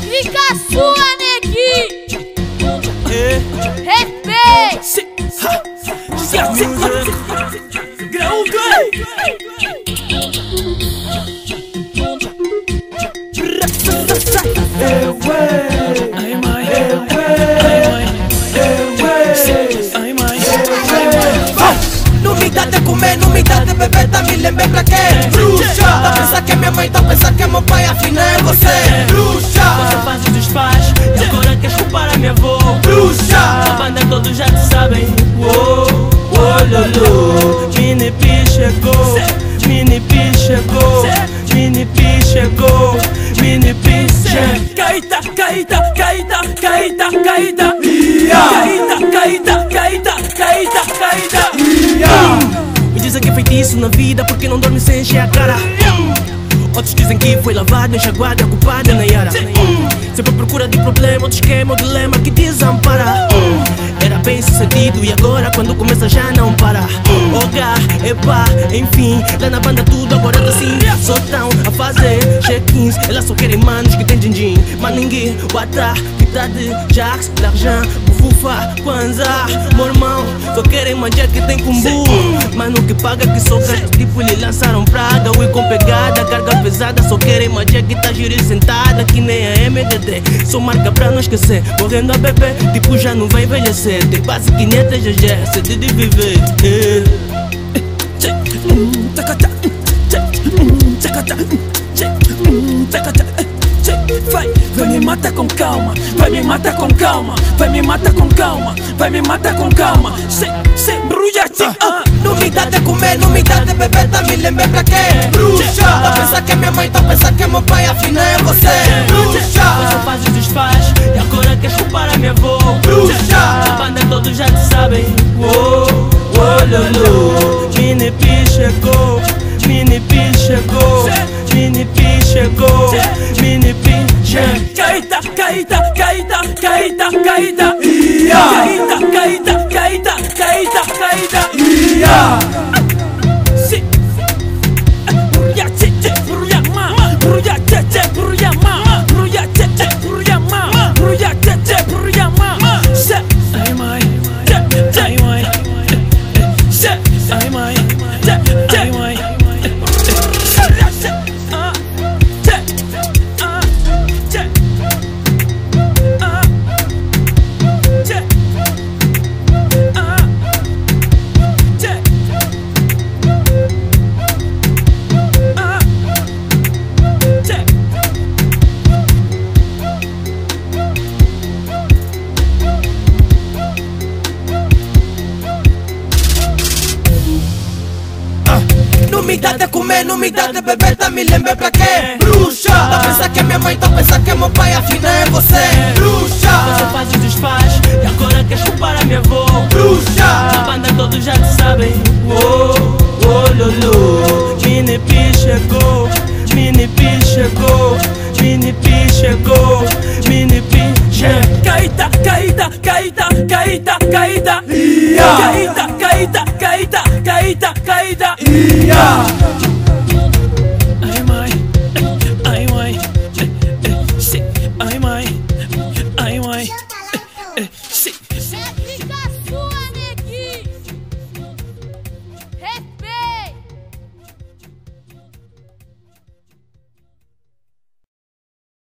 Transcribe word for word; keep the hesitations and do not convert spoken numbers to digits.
Fica sua, neguinho. Respeite. Grão não me dá de comer, não me dá de beber, tá me lembrando pra quê? Bruxa! Tá pensando que é minha mãe, tá pensando que é meu pai, afinal é você. Bruxa! Você faz e desfaz, e agora queres culpar a minha avó. Bruxa! A banda todos já te sabem. Uou, uou, lulu. Mini P chegou, Mini P chegou, Mini P chegou, Mini P chegou. Caída, caída, caída, caída, caída. Caída, caída, caída, caída, caída. Me dizem que é feitiço na vida porque não dorme sem encher a cara. Outros dizem que foi lavado, enxaguado, a culpada é Nayara. Sempre à procura de problema, ou de esquema, ou dilema que desampara. Era bem sucedido e agora quando começa já não para. Oga, epá, enfim, lá na banda tudo agora tá assim. Só tão a fazer check-ins, elas só querem manos que tem din-din. Maningue, Wata, Pitade, Jax, L'argent, Bufufa, Kwanza, Mormão. Só querem manjar que tem kumbu. Mano que paga que só quer, tipo lhe lançaram praga. Ui com pegada, carga pesada. Só querem manjar que tá girando sentada que nem a M D D. Só marca pra não esquecer, morrendo a bebê, tipo já não vai envelhecer. Tem quase quinhentas G G, sede de viver. Vai, vai me matar com calma, vai me matar com calma, vai me matar com calma, vai me matar com calma. Se, se, brulha-te. Não me dá de comer, não me dá de beber, tá me lembrando pra quê? Bruxa! Tá pensando que é minha mãe, tá pensando que é meu pai, afinal é você. Bruxa! Você faz e desfaz, e agora queres culpar a minha avó. Bruxa! A banda todos já te sabem. Uou, uou, lulu. Mini P chegou, Mini P chegou, Mini P chegou, Mini P chegou. Caída, caída, caída, caída, caída. Caída, caída, caída, caída, caída. Si. Bruya, che, che, bruya, ma. Bruya, che, che, bruya, ma. Bruya, che, che, bruya, ma. Bruya, che, che, bruya, ma. Se. Ai, mãe. Che, ai, mãe. Se. Ai, mãe. Che, ai, mãe. Não me dá de comer, não me dá de beber, tá me lembrando pra quê? Bruxa! Tá pensando que é minha mãe, tá pensando que é meu pai, afinal é você. Bruxa! Você faz e desfaz, e agora queres culpar a minha avó. Bruxa! A banda todos já te sabem. Uou, uou, lulu. Mini P chegou, Mini P chegou, Mini P chegou, Mini P chegou. Caída, caída, caída, caída, caída. Caída, caída, caída, caída, caída.